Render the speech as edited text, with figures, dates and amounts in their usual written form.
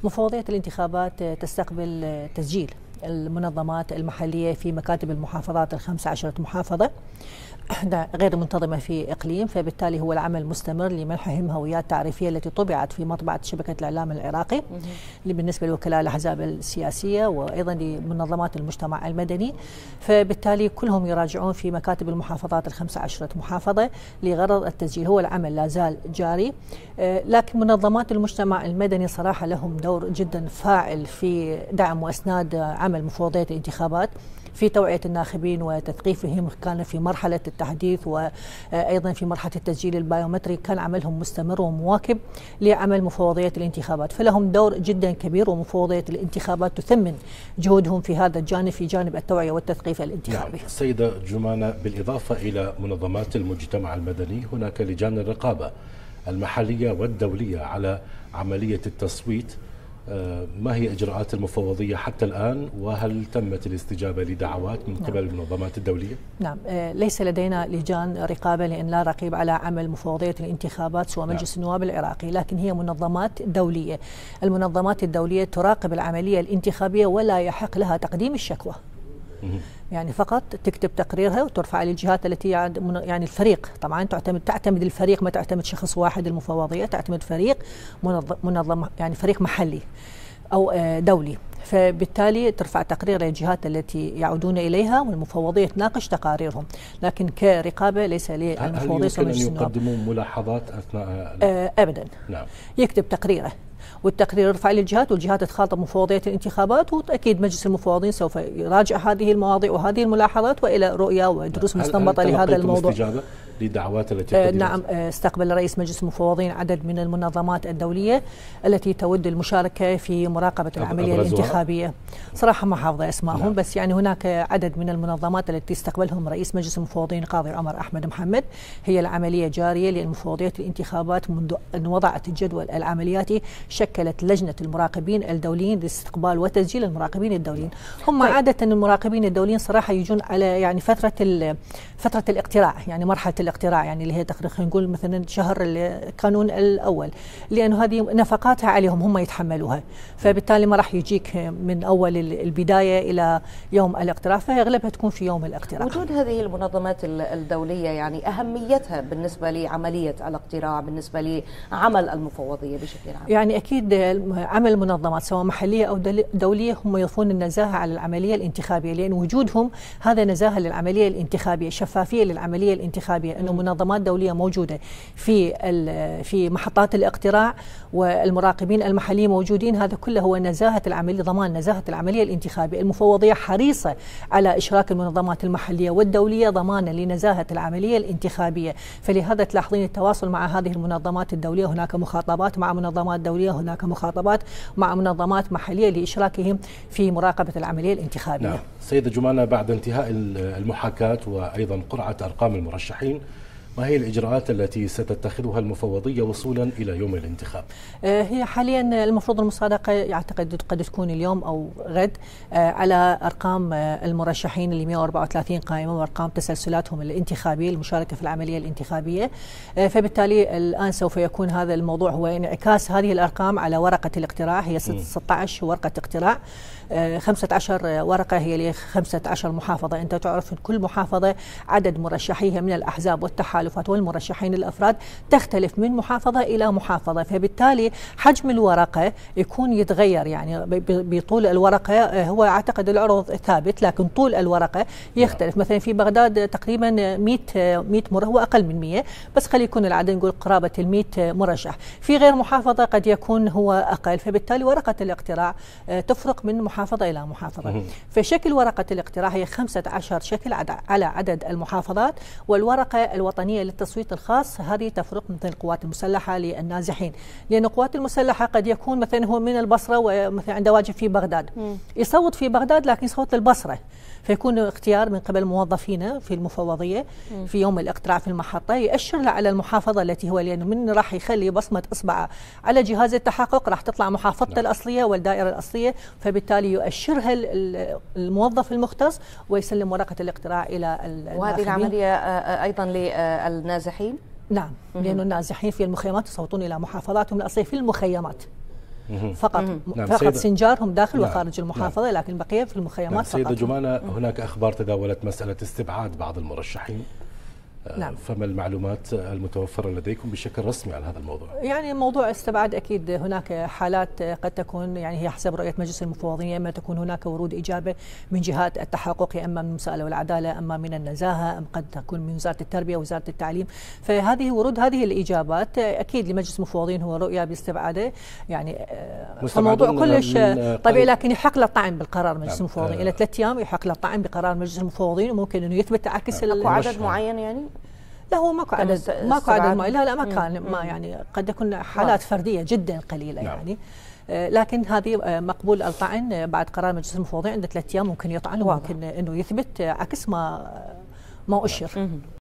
مفوضية الانتخابات تستقبل تسجيل المنظمات المحلية في مكاتب المحافظات 15 محافظة غير منتظمة في إقليم، فبالتالي هو العمل مستمر لمنحهم هويات تعريفية التي طبعت في مطبعة شبكة الإعلام العراقي بالنسبة لوكلاء الأحزاب السياسية وأيضا لمنظمات المجتمع المدني، فبالتالي كلهم يراجعون في مكاتب المحافظات 15 محافظة لغرض التسجيل. هو العمل لا زال جاري، لكن منظمات المجتمع المدني صراحة لهم دور جدا فاعل في دعم وإسناد عمل مفوضية الانتخابات في توعية الناخبين وتثقيفهم. كان في مرحلة التحديث وأيضا في مرحلة التسجيل البايومتري كان عملهم مستمر ومواكب لعمل مفوضية الانتخابات، فلهم دور جدا كبير، ومفوضية الانتخابات تثمن جهودهم في هذا الجانب في جانب التوعية والتثقيف الانتخابي. نعم. السيدة جمانة، بالإضافة إلى منظمات المجتمع المدني هناك لجان الرقابة المحلية والدولية على عملية التصويت. ما هي إجراءات المفوضية حتى الآن، وهل تمت الاستجابة لدعوات من قبل المنظمات الدولية؟ نعم، ليس لدينا لجان رقابة لأن لا رقيب على عمل مفوضية الانتخابات سوى مجلس النواب العراقي، لكن هي منظمات دولية. المنظمات الدولية تراقب العملية الانتخابية ولا يحق لها تقديم الشكوى، يعني فقط تكتب تقريرها وترفع للجهات التي يعني الفريق طبعا تعتمد الفريق، ما تعتمد شخص واحد المفوضية، تعتمد فريق منظم يعني فريق محلي أو دولي، فبالتالي ترفع تقرير للجهات التي يعودون إليها والمفوضية تناقش تقاريرهم، لكن كرقابة ليس للمفوضية. هل يمكن أن يقدموا ملاحظات أثناء أبدا؟ نعم. يكتب تقريره والتقرير يرفع للجهات والجهات تخاطب مفوضية الانتخابات، وأكيد مجلس المفوضين سوف يراجع هذه المواضيع وهذه الملاحظات وإلى رؤية ودروس مستنبطة لهذا الموضوع. استجابة للدعوات التي نعم، استقبل رئيس مجلس المفوضين عدد من المنظمات الدولية التي تود المشاركة في مراقبة العملية الانتخابية. صراحة ما حافظة اسمائهم، نعم. بس يعني هناك عدد من المنظمات التي استقبلهم رئيس مجلس المفوضين القاضي عمر أحمد محمد. هي العملية جارية لأن مفوضية الانتخابات منذ أن وضعت الجدول العملياتي شكلت لجنة المراقبين الدوليين لاستقبال وتسجيل المراقبين الدوليين. هم عادة المراقبين الدوليين صراحة يجون على يعني فترة الاقتراع، يعني مرحلة الاقتراع، يعني اللي هي تقريبا نقول مثلا شهر القانون الأول، لأنه هذه نفقاتها عليهم هم يتحملوها، فبالتالي ما راح يجيك من أول البداية إلى يوم الاقتراع، فأغلبها تكون في يوم الاقتراع. وجود هذه المنظمات الدولية يعني أهميتها بالنسبة لعملية الاقتراع، بالنسبة لعمل المفوضية بشكل عام؟ يعني أكيد عمل المنظمات سواء محلية أو دولية هم يضيفون النزاهة على العملية الانتخابية، لأن وجودهم هذا نزاهة للعملية الانتخابية، شفافية للعملية الانتخابية، أنه منظمات دولية موجودة في محطات الاقتراع والمراقبين المحليين موجودين، هذا كله هو نزاهة العملية، ضمان نزاهة العملية الانتخابية. المفوضية حريصة على إشراك المنظمات المحلية والدولية ضمانا لنزاهة العملية الانتخابية، فلهذا تلاحظين التواصل مع هذه المنظمات الدولية، هناك مخاطبات مع منظمات دولية، هناك مخاطبات مع منظمات محلية لإشراكهم في مراقبة العملية الانتخابية. نعم. سيدة جمانة، بعد انتهاء المحاكاة وأيضا قرعة أرقام المرشحين، ما هي الإجراءات التي ستتخذها المفوضية وصولا إلى يوم الانتخاب؟ هي حاليا المفروض المصادقة يعتقد قد تكون اليوم أو غد على أرقام المرشحين اللي 134 قائمة وأرقام تسلسلاتهم الانتخابية المشاركة في العملية الانتخابية، فبالتالي الآن سوف يكون هذا الموضوع هو انعكاس هذه الأرقام على ورقة الاقتراع. هي 16 ورقة اقتراع، 15 ورقة هي ل 15 محافظة. أنت تعرف كل محافظة عدد مرشحيها من الأحزاب والتحالفات والمرشحين الأفراد تختلف من محافظة إلى محافظة، فبالتالي حجم الورقة يكون يتغير، يعني بطول الورقة هو أعتقد العرض ثابت لكن طول الورقة يختلف. مثلا في بغداد تقريبا 100 هو أقل من 100، بس خلي يكون العدد نقول قرابة 100 مرشح. في غير محافظة قد يكون هو أقل، فبالتالي ورقة الاقتراع تفرق من محافظة إلى محافظة. فشكل ورقة الاقتراع هي 15 شكل على عدد المحافظات، والورقة الوطنية للتصويت الخاص هذه تفرق مثل القوات المسلحة للنازحين، لأن القوات المسلحة قد يكون مثلا هو من البصرة ومثلا عنده واجب في بغداد، يصوت في بغداد لكن يصوت للبصرة، فيكون اختيار من قبل موظفينا في المفوضية في يوم الاقتراع في المحطة يأشر له على المحافظة التي هو، لأنه من راح يخلي بصمة إصبعه على جهاز التحقق راح تطلع محافظته الأصلية والدائرة الأصلية، فبالتالي يؤشرها الموظف المختص ويسلم ورقة الاقتراع إلى وهذه العملية أيضا للنازحين؟ نعم، لأنه النازحين في المخيمات يصوتون إلى محافظاتهم الأصلية في المخيمات. فقط. نعم فقط سنجارهم داخل نعم وخارج المحافظة، لكن البقية في المخيمات نعم فقط. سيدة جمانة، هناك أخبار تداولت مسألة استبعاد بعض المرشحين. نعم. فما المعلومات المتوفرة لديكم بشكل رسمي على هذا الموضوع؟ يعني موضوع استبعاد أكيد هناك حالات قد تكون يعني هي حسب رؤية مجلس المفوضين، يا إما تكون هناك ورود إجابة من جهات التحقق، يا إما من المساءلة والعدالة، أما من النزاهة، أم قد تكون من وزارة التربية ووزارة التعليم. فهذه ورود هذه الإجابات أكيد لمجلس المفوضين هو رؤية باستبعاده، يعني فالموضوع كلش طبيعي، لكن يحق له الطعن بالقرار مجلس المفوضين إلى 3 أيام، يحق له الطعن بقرار مجلس المفوضين، وممكن إنه يثبت عكس عدد معين يعني. لا هو ماكو عدد معين، لا ما كان ما يعني قد يكون حالات فرديه جدا قليله يعني. لكن هذه مقبول الطعن بعد قرار مجلس المفوضين عند 3 أيام، ممكن يطعن وممكن انه يثبت عكس ما اشر.